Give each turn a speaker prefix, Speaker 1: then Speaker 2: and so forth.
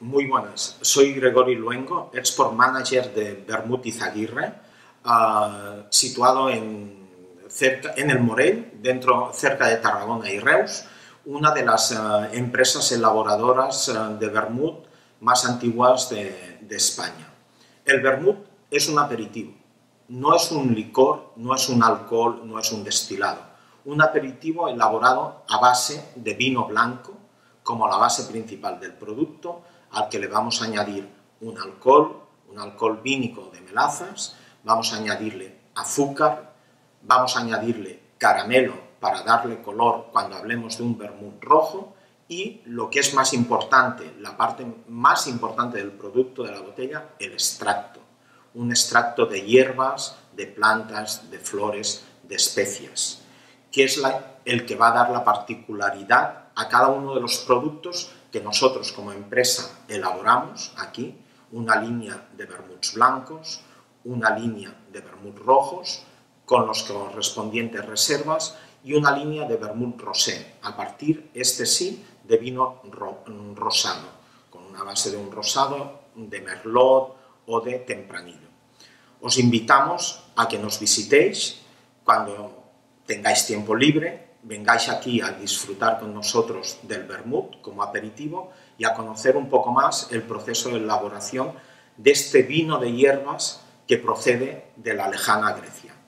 Speaker 1: Muy buenas, soy Gregorio Luengo, Export Manager de Vermut Izaguirre, situado en el Morell, cerca de Tarragona y Reus, una de las empresas elaboradoras de vermut más antiguas de España. El vermut es un aperitivo, no es un licor, no es un alcohol, no es un destilado. Un aperitivo elaborado a base de vino blanco, como la base principal del producto, al que le vamos a añadir un alcohol vínico de melazas, vamos a añadirle azúcar, vamos a añadirle caramelo para darle color cuando hablemos de un vermut rojo y, lo que es más importante, la parte más importante del producto de la botella, el extracto. Un extracto de hierbas, de plantas, de flores, de especias, que es el que va a dar la particularidad a cada uno de los productos que nosotros como empresa elaboramos aquí, una línea de vermuts blancos, una línea de vermut rojos, con los correspondientes reservas, y una línea de vermut rosé, a partir, este sí, de vino rosado, con una base de un rosado, de merlot o de tempranillo. Os invitamos a que nos visitéis cuando tengáis tiempo libre, vengáis aquí a disfrutar con nosotros del vermut como aperitivo y a conocer un poco más el proceso de elaboración de este vino de hierbas que procede de la lejana Grecia.